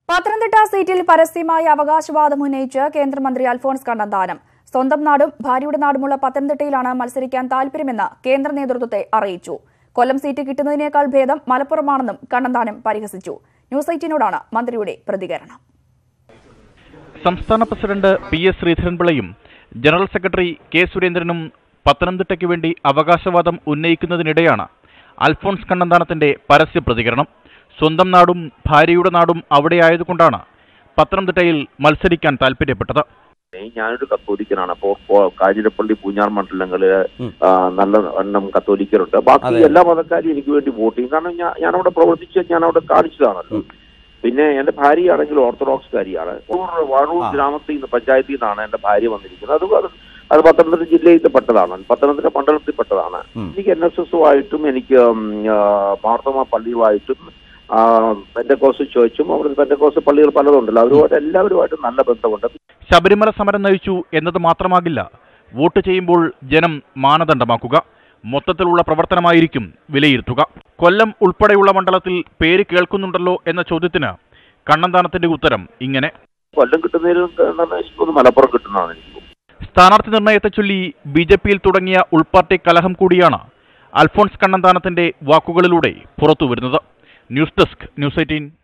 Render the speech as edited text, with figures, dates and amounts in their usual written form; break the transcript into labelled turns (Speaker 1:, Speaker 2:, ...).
Speaker 1: പത്തനംതിട്ട സീറ്റിൽ പരസ്യമായ അവകാശവാദം ഉന്നയിച്ച് കേന്ദ്രമന്ത്രി അൽഫോൺസ് കണ്ണന്താനം സ്വന്തം നാടും ഭാര്യയുടെ നാടുമുള്ള പത്തനംതിട്ടയിലാണ് മത്സരിക്കാൻ താൽപര്യമെന്ന് കേന്ദ്ര നേതൃത്വത്തെ അറിയിച്ചു. കൊല്ലം സീറ്റ് കിട്ടുന്നതിനേക്കാൾ ഭേദം മലപ്പുറമാണെന്നും കണ്ണന്താനം പരിഹസിച്ചു. ന്യൂസ് 18നോടാണ് മന്ത്രിയുടെ പ്രതികരണം.
Speaker 2: സംസ്ഥാന പ്രസിഡന്റ് PS ശ്രീധരൻപിള്ളയും ജനറൽ സെക്രട്ടറി K സുരേന്ദ്രനും പത്തനംതിട്ടയ്ക്ക് വേണ്ടി അവകാശവാദം ഉന്നയിക്കുന്നതിനിടെയാണ് അൽഫോൺസ് കണ്ണന്താനത്തിന്റെ പരസ്യ പ്രതികരണം. സ്വന്തം നാടും ഭാര്യയുടെ നാടും അവിടെയായതുകൊണ്ടാണ് പത്തനംതിട്ടയിൽ മത്സരിക്കാൻ താല്പര്യപ്പെട്ടത്.
Speaker 3: ഞാനൊരു കത്തോലിക്കനാണ്. അപ്പോൾ കാഞ്ഞിരപ്പള്ളി പൂഞ്ഞാർ മണ്ഡലങ്ങളില് നല്ല എണ്ണം കത്തോലിക്കരുണ്ട്. ബാക്കി എല്ലാ മതക്കാരും എനിക്ക് വേണ്ടി വോട്ട് ചെയ്യും. കാരണം ഞാനവിടെ പ്രവർത്തിച്ച് ഞാനവിടെ കാണിച്ചതാണല്ലോ. പിന്നെ എന്റെ ഭാര്യയാണെങ്കിൽ ഓർത്തഡോക്സ് കാരിയാണ്. വാഴൂർ ഗ്രാമത്തിൽ നിന്ന് പഞ്ചായത്തിൽ നിന്നാണ് എന്റെ ഭാര്യ വന്നിരിക്കുന്നത്. അത് പത്തനംതിട്ട ജില്ലയിൽ പെട്ടതാണ്, പത്തനംതിട്ട മണ്ഡലത്തിൽ പെട്ടതാണ്. എനിക്ക് NSSുമായിട്ടും എനിക്ക് മാർത്തോമ പള്ളിയുമായിട്ടും പെന്തക്കോസ് ചോദിച്ചും അവിടെ പെന്തക്കോസ് പള്ളികൾ പലതുണ്ടല്ലോ, അവരുമായിട്ട് എല്ലാവരുമായിട്ടും നല്ല ബന്ധമുണ്ട്.
Speaker 2: ശബരിമല സമരം നയിച്ചു എന്നത് മാത്രമാകില്ല വോട്ട് ചെയ്യുമ്പോൾ ജനം മാനദണ്ഡമാക്കുക. മൊത്തത്തിലുള്ള പ്രവർത്തനമായിരിക്കും വിലയിരുത്തുക. കൊല്ലം ഉൾപ്പെടെയുള്ള മണ്ഡലത്തിൽ പേര് കേൾക്കുന്നുണ്ടല്ലോ എന്ന ചോദ്യത്തിന് കണ്ണന്താനത്തിന്റെ ഉത്തരം ഇങ്ങനെ:
Speaker 3: കൊല്ലം കിട്ടുന്നതിൽ മലപ്പുറം കിട്ടുന്നതാണ് എനിക്ക്.
Speaker 2: സ്ഥാനാർത്ഥി നിർണയത്തെ ചൊല്ലി BJPയിൽ തുടങ്ങിയ ഉൾപാർട്ടി കലഹം കൂടിയാണ് അൽഫോൺസ് കണ്ണന്താനത്തിന്റെ വാക്കുകളിലൂടെ പുറത്തുവരുന്നത്. News desk, News 18.